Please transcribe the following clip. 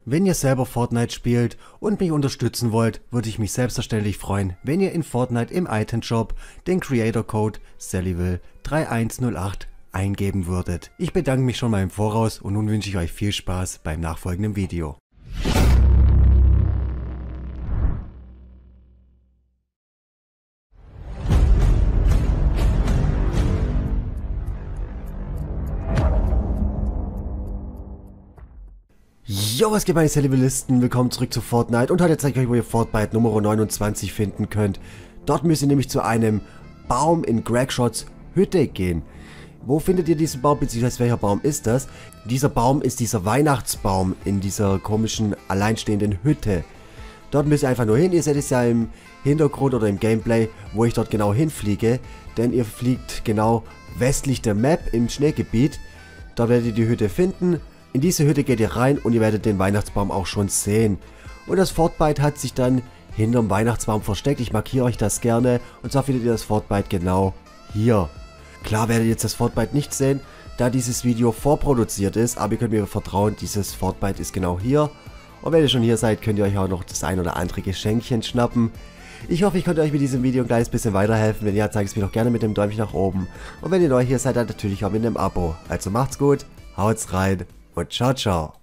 Wenn ihr selber Fortnite spielt und mich unterstützen wollt, würde ich mich selbstverständlich freuen, wenn ihr in Fortnite im Item Shop den Creator Code Sallyville3108 eingeben würdet. Ich bedanke mich schon mal im Voraus und nun wünsche ich euch viel Spaß beim nachfolgenden Video. Jo, was geht meine Sallyvillisten? Willkommen zurück zu Fortnite und heute zeige ich euch, wo ihr Fortnite Nummer 29 finden könnt. Dort müsst ihr nämlich zu einem Baum in Gragshots Hütte gehen. Wo findet ihr diesen Baum, beziehungsweise welcher Baum ist das? Dieser Baum ist dieser Weihnachtsbaum in dieser komischen, alleinstehenden Hütte. Dort müsst ihr einfach nur hin, ihr seht es ja im Hintergrund oder im Gameplay, wo ich dort genau hinfliege. Denn ihr fliegt genau westlich der Map im Schneegebiet. Dort werdet ihr die Hütte finden. In diese Hütte geht ihr rein und ihr werdet den Weihnachtsbaum auch schon sehen. Und das Fortbyte hat sich dann hinterm Weihnachtsbaum versteckt. Ich markiere euch das gerne. Und zwar findet ihr das Fortbyte genau hier. Klar werdet ihr jetzt das Fortbyte nicht sehen, da dieses Video vorproduziert ist. Aber ihr könnt mir vertrauen, dieses Fortbyte ist genau hier. Und wenn ihr schon hier seid, könnt ihr euch auch noch das ein oder andere Geschenkchen schnappen. Ich hoffe, ich konnte euch mit diesem Video ein kleines bisschen weiterhelfen. Wenn ja, zeigt es mir doch gerne mit dem Däumchen nach oben. Und wenn ihr neu hier seid, dann natürlich auch mit einem Abo. Also macht's gut, haut's rein. Und ciao, ciao.